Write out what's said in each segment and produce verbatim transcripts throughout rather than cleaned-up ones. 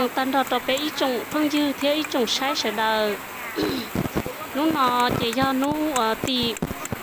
tan đọt đọt bé ít trồng phong dư thiếu ít trồng sai sẽ đời nó nó chỉ do nó tì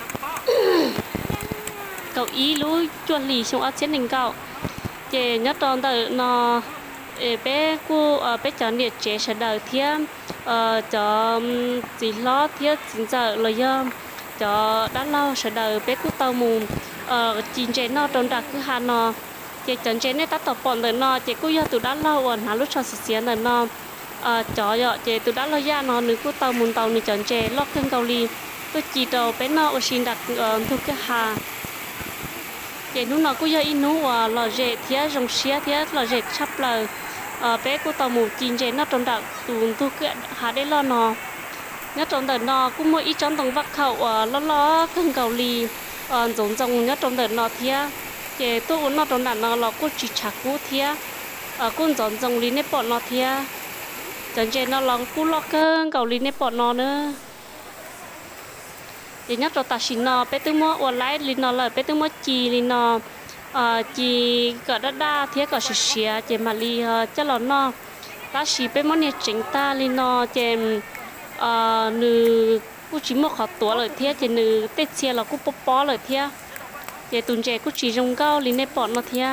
cậu ý lúi chuột lì xong ở trên đỉnh cậu chỉ nhất tròn đời nó bé cô bé chọn nhiệt chế sẽ đời thêm cho chỉ lo thiết chính giờ là do cho đã lâu sẽ đời bé cô tàu mù chín chế nó tròn đặc cứ hà nó chỉ chọn chế này tắt tập bọn đời nó chỉ cô do từ đã lâu rồi hà lúc cho sự xé đời nó cho giờ chỉ từ đã lâu ra nó nữ cô tàu mù tàu nữ chọn chế lót cân cầu ly tôi chỉ đầu bé nó ở xin đặt thuộc cái hà chỉ lúc nào cô giờ in nú lò dệt thía rong xía thía lò dệt sắp lời bé cô tàu mù chín chế nó tròn đặc tụi thuộc cái hà đấy lo nó nhất trong đời nó cũng mỗi ít trong tầng vắt khẩu lo lo cân cầu ly giống giống nhất trong đời nó thía chỉ tôi nó trong đời nó là cô chỉ chặt cú thía cô giống giống ly nếp bọn nó thía chẳng chế nó lòng cú lo cân cầu ly nếp bọn nó nữa thì nhất trong ta xin nó bé tôi mua ở lại ly nó là bé tôi mua chi ly nó chi cả đa đa thía cả xì xìa chỉ mà ly cho nó nó ta xì bé món này chính ta ly nó chỉ nữ cô chỉ một họ tuổi lời thía chỉ nữ tết xe là cô bó bó lời thía chỉ tuần trẻ cô chỉ dùng cao lính nếp bọn nó thía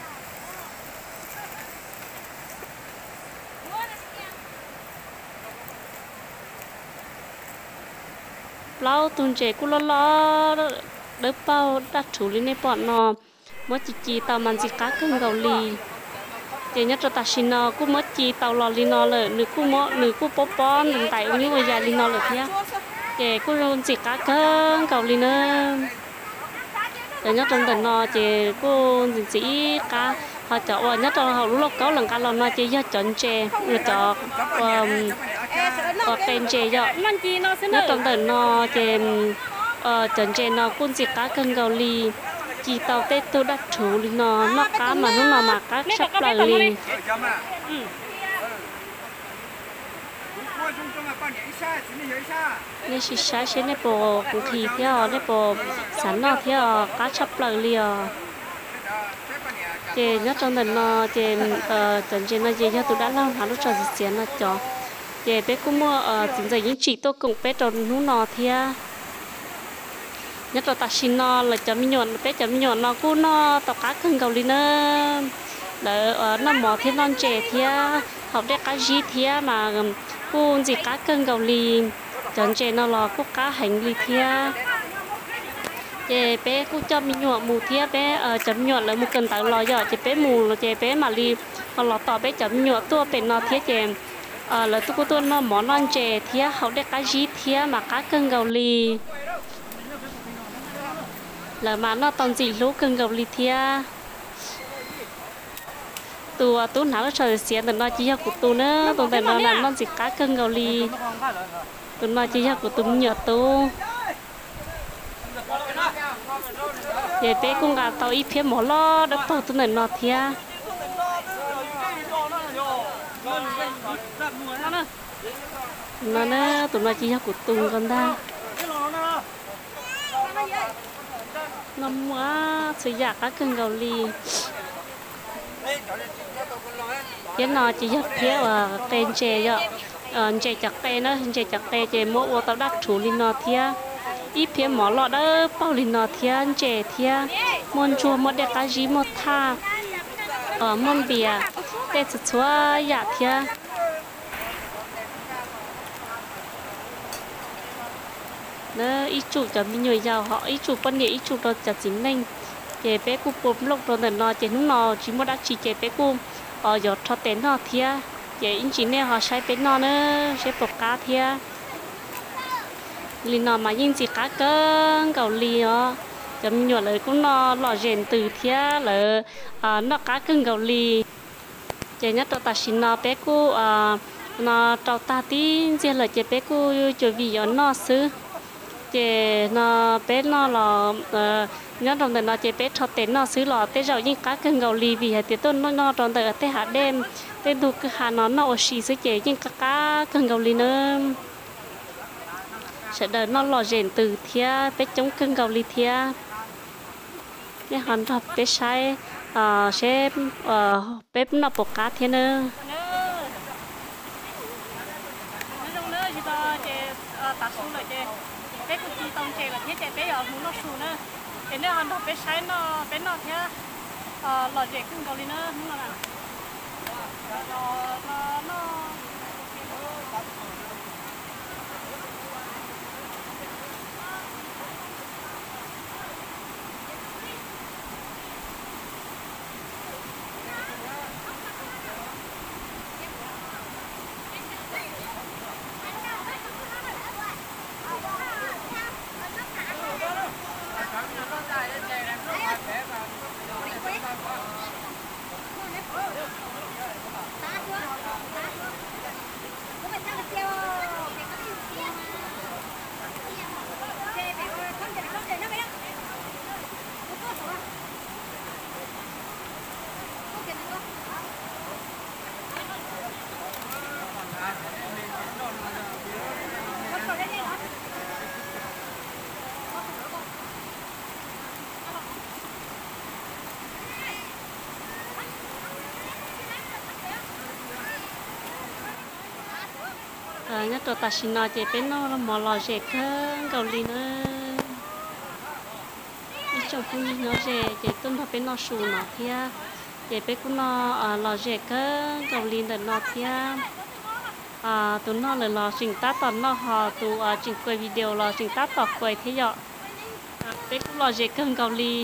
lâu tuần trẻ cô lo lo đỡ bao đặt chủ lính nếp bọn nó mới chỉ chỉ tao mang gì cá cưng gạo lì chỉ nhất là ta xin nó cũng mất chi tàu lò lì nóเลยnữ cũng mất nữ cũng bó bó nữ tại ông như bây giờ lì nóเลยthế chỉ cũng luôn chỉ cá cơm cầu lì nữa chỉ nhất trong tuần nó chỉ cũng chỉ cá họ chọn nhất trong họ lúc lúc có lần cá lò nó chỉ do chọn chè rồi chọn kèn chè vậy nhất trong tuần nó chỉ chọn chè nó cũng chỉ cá cơm cầu lì chỉ tàu tết tôi đặt chủ đi nó nó cá mà nó mà mà cá sắp là lì nên chỉ sai trên này bộ cũng thì theo này bộ sẵn nó theo cá sắp là lì thì nhất trong lần nó thì tận trên nó gì cho tôi đã lâu hả lúc trò gì nó cho thì bé cũng mua chính giờ những chị tôi cũng bé tròn nó nó theo nhất là ta xin nó là chấm nhọn bé chấm nhọn nó cũng nó tàu cá cưng cầu đi nữa để nó mỏ thêm non trẻ thía học để cá gì thía mà cũng gì cá cưng cầu lì chọn trẻ nó là cũng cá hành lì thía chị bé cũng chấm nhọn mù thía bé chấm nhọn là một cần tàu lò giờ chị bé mù là chị bé mà lì còn lò tàu bé chấm nhọn tua bé nó thía chị là tôi cũng tôi nó mỏ non trẻ thía học để cá gì thía mà cá cưng cầu lì là mà nó toàn gì lú cưng gầu lì thia tụi tụi nào nó trời xiên tụi nó chỉ cho của tụi nữa tụi tụi nó là nó chỉ cá cưng gầu lì tụi nó chỉ cho của tụi nhựa tụi vậy bé cũng gặp tao ít phía mỏ lo đỡ tao tụi nó thia nó nữa tụi nó chỉ cho của tụi con ta năm quá sử dụng các cưng gạo lì cái nó chỉ giúp phía ở tên chè vậy chè chặt tên đó chè chặt tên chè mỗi ô tao đặt chủ lì nó thia ít phía mỏ lọ đó bao lì nó thia chè thia môn chua một đẹp cá gì một tha ở môn bìa để chụp chúa dạ thia nó ít chủ cho mình nhiều giàu họ ít chủ quan địa ít chủ đó chặt chính nên chế bé cu bột lốc rồi nên nó chế nó nó chỉ muốn đắc chỉ chế bé cu ở giọt cho tên họ thia chế in chỉ nên họ sai bé nó nữa sẽ bột cá thia lì nó mà in chỉ cá cơn cầu lì nó chấm nhựa lại cũng nó lò rèn từ thia là nó cá cơn cầu lì chế nhất ta xin nó bé cu nó trâu ta tí chế là chế bé cu cho vì nó xứ chế nó bé nó là nhớ trong đời nó chế bé cho tên nó xứ lò té rồi những cá cưng gầu lì vì hệ tiền nó nó trong đời té hạt đêm té đủ cái hạt nó nó xì xứ chế những cá cá cưng gầu lì nữa sẽ đời nó lò rèn từ thia bé chống cưng gầu lì thia cái hòn học bé sai sẽ bé nó bột cá thia nữa ta xuống rồi chơi bé cũng chỉ tông chơi là thế chơi bé ở muốn nó xuống nữa thế nên hắn học bé sai nó bé nó thế lò dệt cũng cầu đi nữa không là nào nó nó nó nhất là ta xin nói chơi bên nó là mò lò dệt hơn cầu lì nữa ít trong khu như nó dệt chơi tuân theo bên nó sù nó thia chơi bên cũng nó lò dệt hơn cầu lì là nó thia à tụi nó là lò chỉnh tát tận nó họ tụi chỉnh quay video lò chỉnh tát tọt quay thế vậy bên cũng lò dệt hơn cầu lì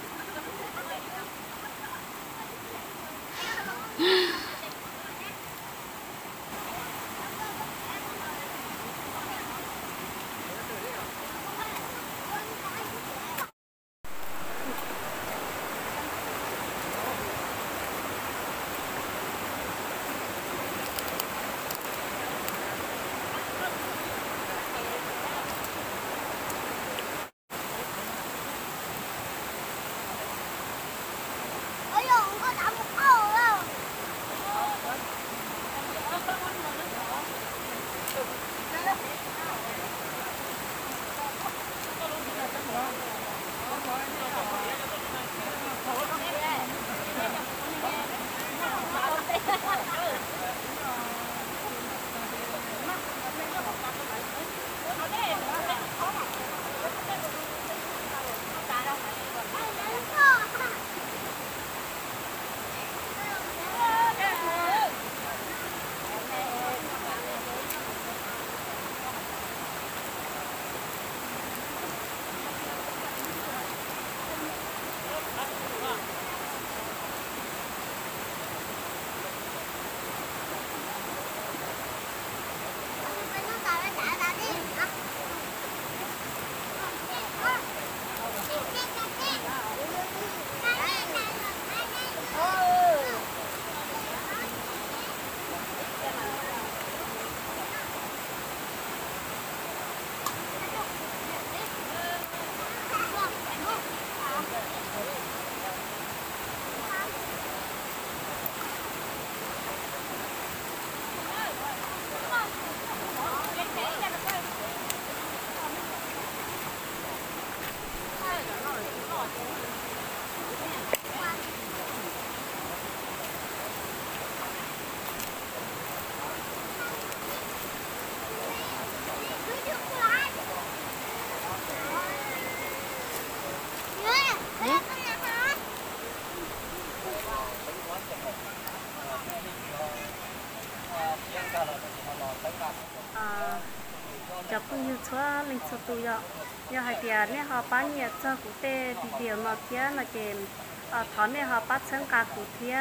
cho cũng như chúa linh số tu yo yo hai tia nè họ bán nhiệt cho cụ tê video nó kia nó chèn thọ nè họ bán sáng cả cụ thia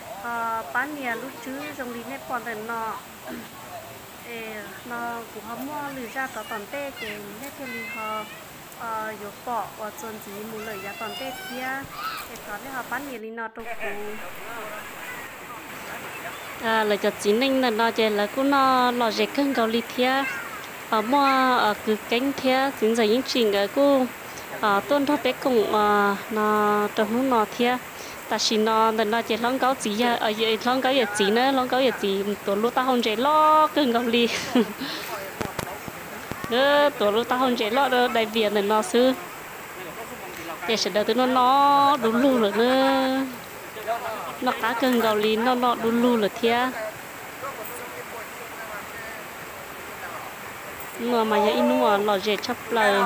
họ bán nhiệt lúc chứ trong đi nè còn đền nó nó cũng họ mua lừa ra tỏ toàn tê chèn nè thì lì họ yo bỏ và chôn gì mua lời ra toàn tê thia để thọ nè họ bán nhiệt lì nó trong cụ à lời cho chính ninh là nó chèn là cũng nó lò dệt cân cầu lì thia ở mua ở cứ cánh thia chính giờ những chuyện ở cô ở tôn thọ bé cùng nó trong lúc nó thia ta chỉ nó là nó chỉ lông cáo chỉ ở dưới lông cáo gì nữa lông cáo gì tổ lúc ta không chế lo cân cầu lì đó tổ lúc ta không chế lo đó đại việt là nó sư để sẽ đợi tới nó nó đúng luôn rồi nữa nó cá cân cầu lì nó nó đúng luôn rồi thia ngờ mà giờ in ngờ lò dệt chấp lời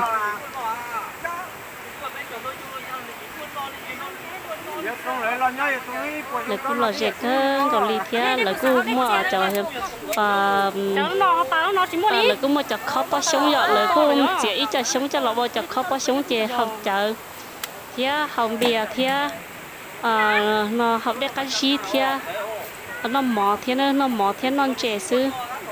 là cô lò dệt cơ còn lì kia là cô mua ở chợ và là cô mua chợ khó bao sống vậy là cô chỉ ít chợ sống cho lò bao chợ khó bao sống chè học chợ thía học bìa thía nó học để cái gì thía nó mỏ thía nó nó mỏ thía non chè xứ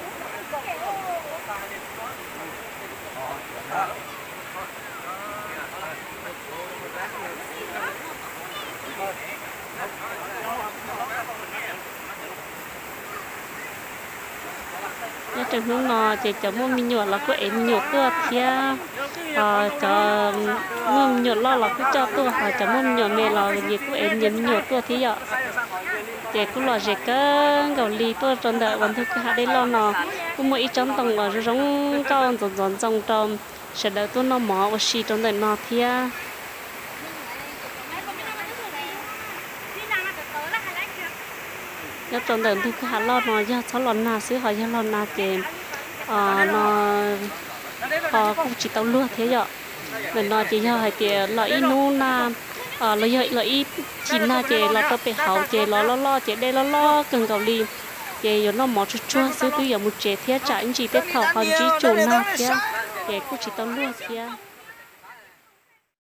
nhớ trong lúc nọ chỉ cho mua mi nhựa là có em nhựa tua thia à cho mua nhựa lo là cứ cho tua hoặc cho mua nhựa mẹ là gì có em nhựa nhựa tua thí vậy chỉ cứ lo gì cái gạo lì tua trong đợiวันthứ hai đây lo nọ cũng mua ít trong tầng ở trong cao dọn dọn trong trong sẽ đợi tôi nó mỏ và xì trong đợi nọ thia nhớ trong đợt thứ hai lo nó do cháu lo na xứ họ do lo na kèm ờ nó họ cũng chỉ tao lúa thế vậy mình nó chỉ do hai tiền lo ít nu na ờ lo vậy lo ít chín na chè lo tao bị hậu chè lo lo lo chè đây lo lo cần cầu li chè giờ nó mỏ chua chua xứ tôi giờ một chè thế trả anh chỉ biết thầu còn chỉ chủ na thế chè cũng chỉ tao lúa thế